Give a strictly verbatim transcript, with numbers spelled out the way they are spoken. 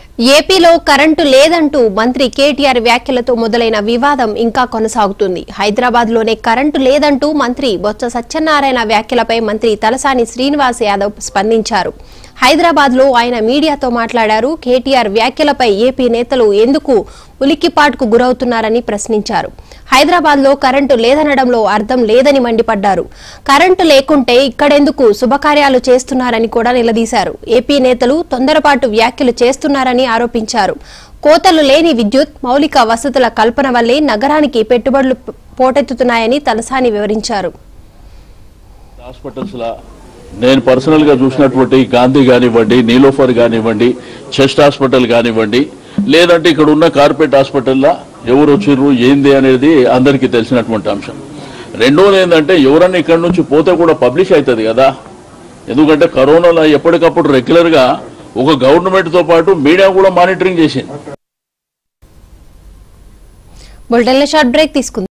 ఏపీలో కరెంటు లేదంటూ మంత్రి కేటీఆర్ వ్యాఖ్యలతో మొదలైన వివాదం ఇంకా కొనసాగుతుంది. హైదరాబాద్ లోనే కరెంటు లేదంటూ మంత్రి బొత్స సత్యనారాయణ వ్యాఖ్యలపై మంత్రి తలసాని శ్రీనివాస్ యాదవ్ స్పందించారు. హైదరాబాద్ లో ఆయన మీడియాతో మాట్లాడారు. కేటీఆర్ వ్యాఖ్యలపై ఏపీ నేతలు ఎందుకు ఉలిక్కిపాటుకు గురవుతున్నారని ప్రశ్నించారు. హైదరాబాద్ లో కరెంటు లేదనడంలో అర్థం లేదని మండిపడ్డారు. కరెంటు లేకుంటే ఇక్కడెందుకు శుభకార్యాలు చేస్తున్నారని కూడా నిలదీశారు. ఏపీ నేతలు తొందరపాటు వ్యాఖ్యలు చేస్తున్నారని ఆరోపించారు. కోతలు లేని విద్యుత్ మౌలిక వసతుల కల్పన వల్లే నగరానికి పెట్టుబడులు పోటెత్తుతున్నాయని తలసాని వివరించారు. నేను పర్సనల్ గా చూసినటువంటి గాంధీ కానివ్వండి, నీలోఫర్ కానివ్వండి, చెస్ట్ హాస్పిటల్ కానివ్వండి, లేదంటే ఇక్కడ ఉన్న కార్పొరేట్ హాస్పిటల్లో ఎవరు వచ్చిర్రు ఏంది అనేది అందరికీ తెలిసినటువంటి అంశం. రెండోది ఏంటంటే ఎవరన్నా ఇక్కడ నుంచి పోతే కూడా పబ్లిష్ అవుతుంది కదా. ఎందుకంటే కరోనాలో ఎప్పటికప్పుడు రెగ్యులర్ గా ఒక గవర్నమెంట్ తో పాటు మీడియా కూడా మానిటరింగ్ చేసింది. బులెటిన్లో షార్ట్ బ్రేక్ తీసుకుందాం.